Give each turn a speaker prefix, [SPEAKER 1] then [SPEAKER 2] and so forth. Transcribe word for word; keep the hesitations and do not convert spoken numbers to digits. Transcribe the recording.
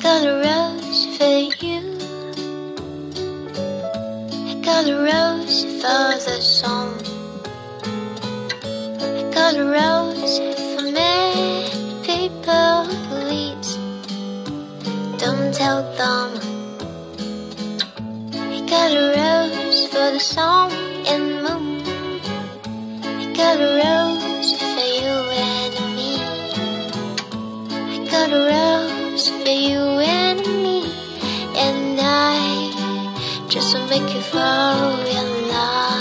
[SPEAKER 1] got a rose for you. I got a rose for the song. I got a rose for many people, please don't tell them. I got a rose for the sun and moon. I got a rose for you and me. I got a rose for you and me, and I just to make you fall in love.